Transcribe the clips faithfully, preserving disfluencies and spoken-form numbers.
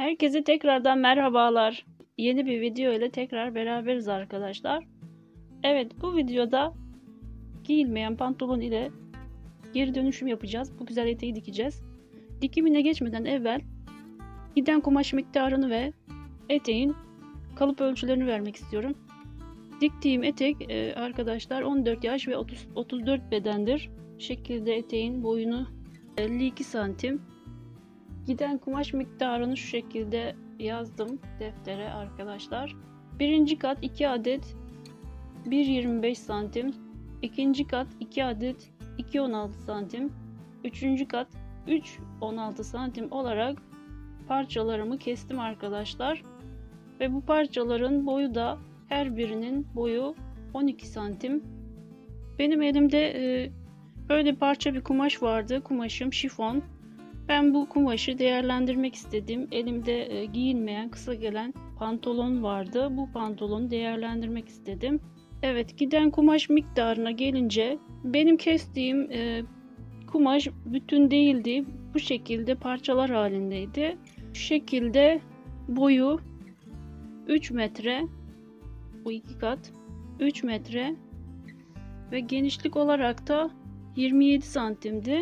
Herkese tekrardan merhabalar. Yeni bir video ile tekrar beraberiz arkadaşlar. Evet, bu videoda giyilmeyen pantolon ile geri dönüşüm yapacağız. Bu güzel eteği dikeceğiz. Dikimine geçmeden evvel giden kumaş miktarını ve eteğin kalıp ölçülerini vermek istiyorum. Diktiğim etek arkadaşlar on dört yaş ve otuz, otuz dört bedendir. Bu şekilde eteğin boyunu elli iki santim. Giden kumaş miktarını şu şekilde yazdım deftere arkadaşlar. Birinci kat iki adet bir yirmi beş santim. İkinci kat iki adet iki on altı santim. Üçüncü kat üç on altı santim olarak parçalarımı kestim arkadaşlar. Ve bu parçaların boyu da her birinin boyu on iki santim. Benim elimde e, böyle parça bir kumaş vardı. Kumaşım şifon. Ben bu kumaşı değerlendirmek istedim. Elimde e, giyilmeyen kısa gelen pantolon vardı. Bu pantolonu değerlendirmek istedim. Evet, giden kumaş miktarına gelince benim kestiğim e, kumaş bütün değildi. Bu şekilde parçalar halindeydi. Şu şekilde boyu üç metre. Bu iki kat üç metre ve genişlik olarak da yirmi yedi santimdi.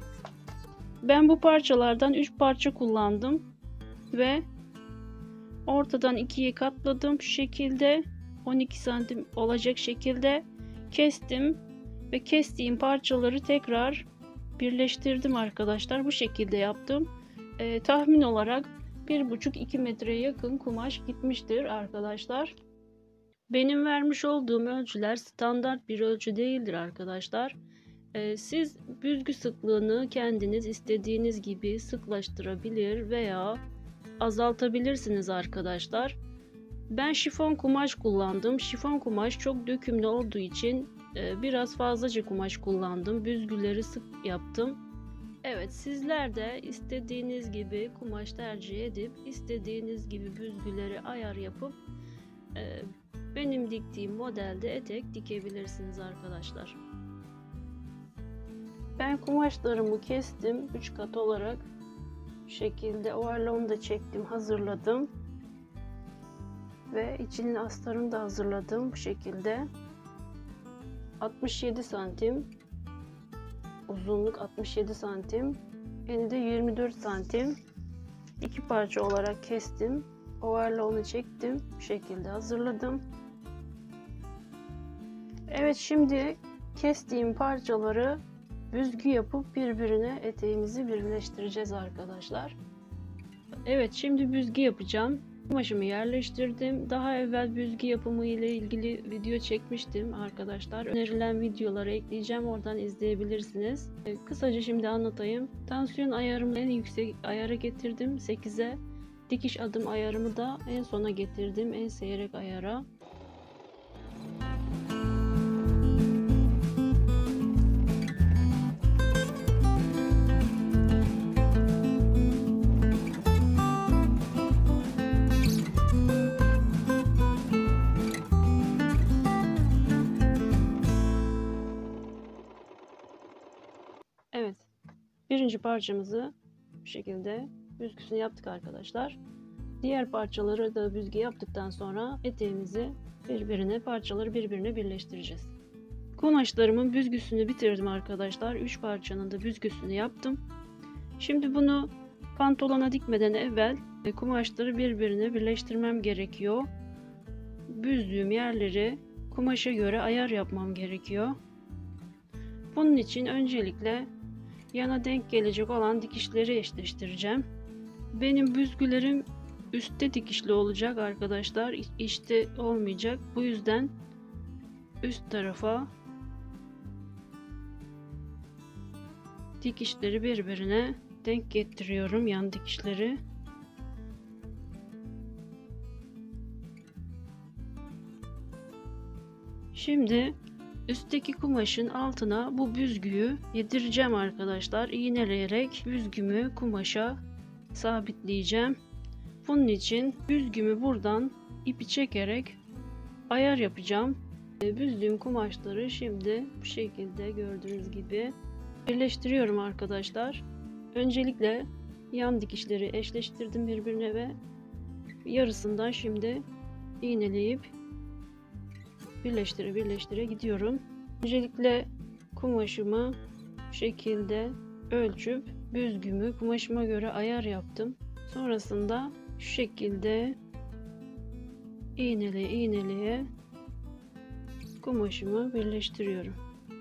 Ben bu parçalardan üç parça kullandım ve ortadan ikiye katladım. Şu şekilde on iki santim olacak şekilde kestim ve kestiğim parçaları tekrar birleştirdim arkadaşlar. Bu şekilde yaptım. Ee, tahmin olarak bir buçuk iki metreye yakın kumaş gitmiştir arkadaşlar. Benim vermiş olduğum ölçüler standart bir ölçü değildir arkadaşlar. Siz büzgü sıklığını kendiniz istediğiniz gibi sıklaştırabilir veya azaltabilirsiniz arkadaşlar. Ben şifon kumaş kullandım. Şifon kumaş çok dökümlü olduğu için biraz fazlaca kumaş kullandım. Büzgüleri sık yaptım. Evet, sizler de istediğiniz gibi kumaş tercih edip istediğiniz gibi büzgüleri ayar yapıp benim diktiğim modelde etek dikebilirsiniz arkadaşlar. Ben kumaşlarımı kestim üç kat olarak. Bu şekilde overlock'unu da çektim, hazırladım. Ve içinin astarını da hazırladım bu şekilde. altmış yedi santim. Uzunluk altmış yedi santim. Eni de yirmi dört santim. İki parça olarak kestim. Overlock'unu çektim. Bu şekilde hazırladım. Evet, şimdi kestiğim parçaları büzgü yapıp birbirine eteğimizi birleştireceğiz arkadaşlar. Evet, şimdi büzgü yapacağım. Kumaşımı yerleştirdim. Daha evvel büzgü yapımı ile ilgili video çekmiştim arkadaşlar. Önerilen videoları ekleyeceğim. Oradan izleyebilirsiniz. Kısaca şimdi anlatayım. Tansiyon ayarımı en yüksek ayara getirdim. sekize. Dikiş adım ayarımı da en sona getirdim. En seyrek ayara. Evet, birinci parçamızı bu şekilde büzgüsünü yaptık arkadaşlar. Diğer parçaları da büzgü yaptıktan sonra eteğimizi birbirine, parçaları birbirine birleştireceğiz. Kumaşlarımın büzgüsünü bitirdim arkadaşlar. üç parçanın da büzgüsünü yaptım. Şimdi bunu pantolona dikmeden evvel kumaşları birbirine birleştirmem gerekiyor. Büzdüğüm yerleri kumaşa göre ayar yapmam gerekiyor. Bunun için öncelikle yana denk gelecek olan dikişleri eşleştireceğim. Benim büzgülerim üstte dikişli olacak arkadaşlar. İçte olmayacak. Bu yüzden üst tarafa dikişleri birbirine denk getiriyorum. Yan dikişleri. Şimdi üstteki kumaşın altına bu büzgüyü yedireceğim arkadaşlar. İğneleyerek büzgümü kumaşa sabitleyeceğim. Bunun için büzgümü buradan ipi çekerek ayar yapacağım. Büzdüğüm kumaşları şimdi bu şekilde gördüğünüz gibi birleştiriyorum arkadaşlar. Öncelikle yan dikişleri eşleştirdim birbirine ve yarısından şimdi iğneleyip birleştire birleştire gidiyorum. Öncelikle kumaşımı bu şekilde ölçüp büzgümü kumaşıma göre ayar yaptım. Sonrasında şu şekilde iğneleye iğneleye kumaşımı birleştiriyorum.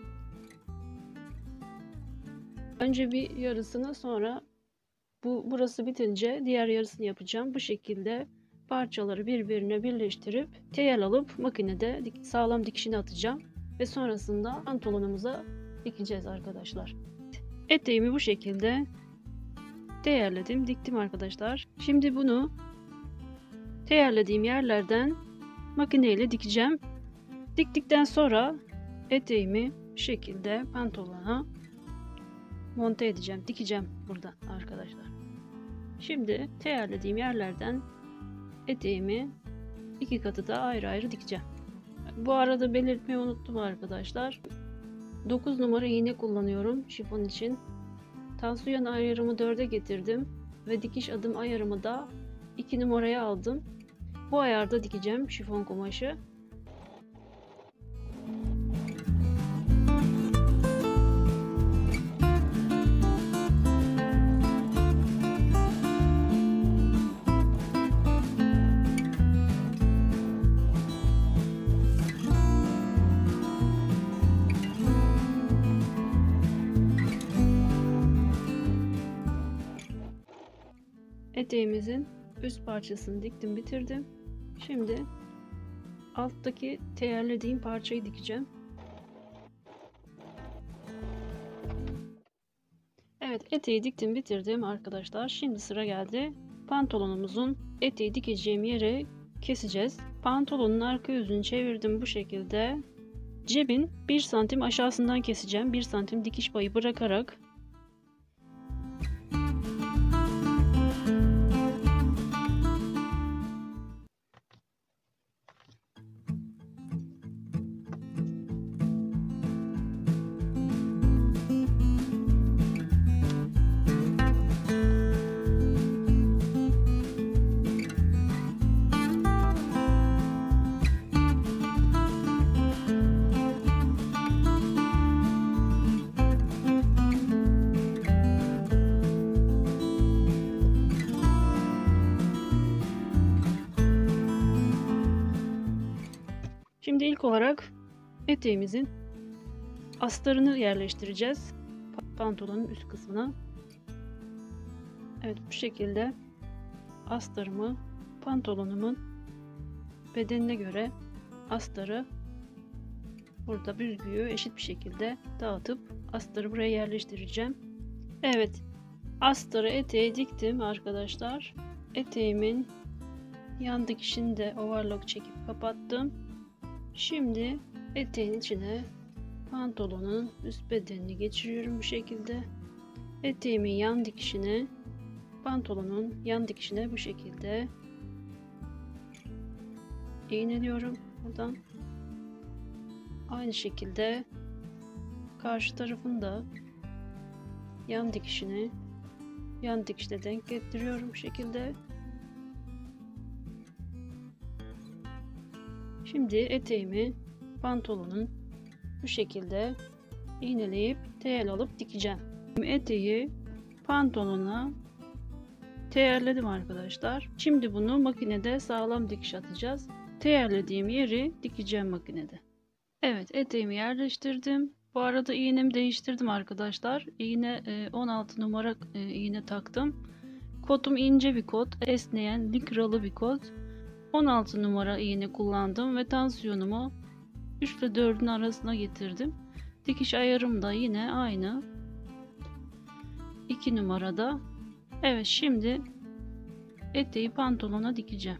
Önce bir yarısını, sonra bu burası bitince diğer yarısını yapacağım. Bu şekilde parçaları birbirine birleştirip teyel alıp makinede sağlam dikişini atacağım ve sonrasında pantolonumuza dikeceğiz arkadaşlar. Eteğimi bu şekilde teyerledim, diktim arkadaşlar. Şimdi bunu teyerlediğim yerlerden makineyle dikeceğim. Diktikten sonra eteğimi bu şekilde pantolona monte edeceğim, dikeceğim burada arkadaşlar. Şimdi teyerlediğim yerlerden eteğimi iki katı da ayrı ayrı dikeceğim. Bu arada belirtmeyi unuttum arkadaşlar. dokuz numara iğne kullanıyorum şifon için. Tansiyon ayarımı dörde getirdim ve dikiş adım ayarımı da iki numaraya aldım. Bu ayarda dikeceğim şifon kumaşı. Eteğimizin üst parçasını diktim, bitirdim. Şimdi alttaki teyerlediğim parçayı dikeceğim. Evet, eteği diktim, bitirdim arkadaşlar. Şimdi sıra geldi pantolonumuzun eteği dikeceğim yere keseceğiz. Pantolonun arka yüzünü çevirdim bu şekilde. Cebin bir santim aşağısından keseceğim. bir santim dikiş payı bırakarak. Şimdi ilk olarak eteğimizin astarını yerleştireceğiz pantolonun üst kısmına. Evet, bu şekilde astarımı pantolonumun bedenine göre astarı burada büzgüyü eşit bir şekilde dağıtıp astarı buraya yerleştireceğim. Evet, astarı eteğe diktim arkadaşlar. Eteğimin yan dikişini de overlock çekip kapattım. Şimdi eteğin içine pantolonun üst bedenini geçiriyorum bu şekilde. Eteğimin yan dikişine, pantolonun yan dikişine bu şekilde iğneliyorum buradan. Aynı şekilde karşı tarafın da yan dikişini yan dikişte denk getiriyorum bu şekilde. Şimdi eteğimi pantolonun bu şekilde iğneleyip teyel alıp dikeceğim. Eteği pantolona teyerledim arkadaşlar. Şimdi bunu makinede sağlam dikiş atacağız. Teyerlediğim yeri dikeceğim makinede. Evet, eteğimi yerleştirdim. Bu arada iğnemi değiştirdim arkadaşlar. İğne on altı numara iğne taktım. Kotum ince bir kot, esneyen likralı bir kot. on altı numara iğne kullandım ve tansiyonumu üç ile dördün arasına getirdim. Dikiş ayarım da yine aynı iki numarada. Evet, şimdi eteği pantolona dikeceğim.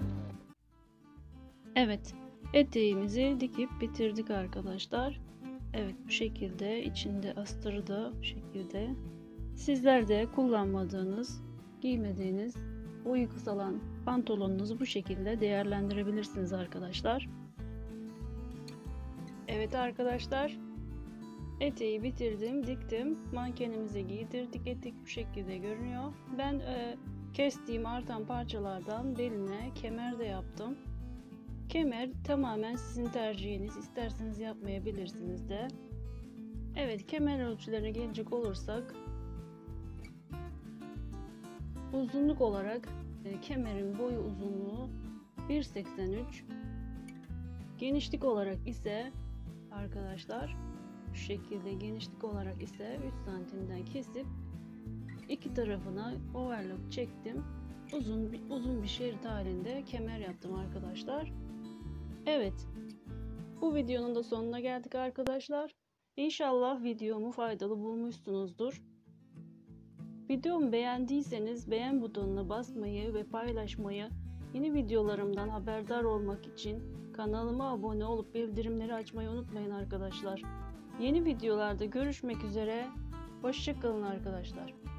Evet, eteğimizi dikip bitirdik arkadaşlar. Evet, bu şekilde içinde astarı da bu şekilde. Sizler de kullanmadığınız, giymediğiniz, boyu kısalan pantolonunuzu bu şekilde değerlendirebilirsiniz arkadaşlar. Evet arkadaşlar, eteği bitirdim, diktim, mankenimize giydirdik. Etek bu şekilde görünüyor. Ben e, kestiğim artan parçalardan beline kemer de yaptım. Kemer tamamen sizin tercihiniz, isterseniz yapmayabilirsiniz de. Evet, kemer ölçülerine gelecek olursak, uzunluk olarak e, kemerin boyu uzunluğu bir seksen üç, genişlik olarak ise arkadaşlar şu şekilde, genişlik olarak ise üç santimden kesip iki tarafına overlock çektim. Uzun bir, uzun bir şerit halinde kemer yaptım arkadaşlar. Evet, bu videonun da sonuna geldik arkadaşlar. İnşallah videomu faydalı bulmuşsunuzdur. Videomu beğendiyseniz beğen butonuna basmayı ve paylaşmayı, yeni videolarımdan haberdar olmak için kanalıma abone olup bildirimleri açmayı unutmayın arkadaşlar. Yeni videolarda görüşmek üzere. Hoşça kalın arkadaşlar.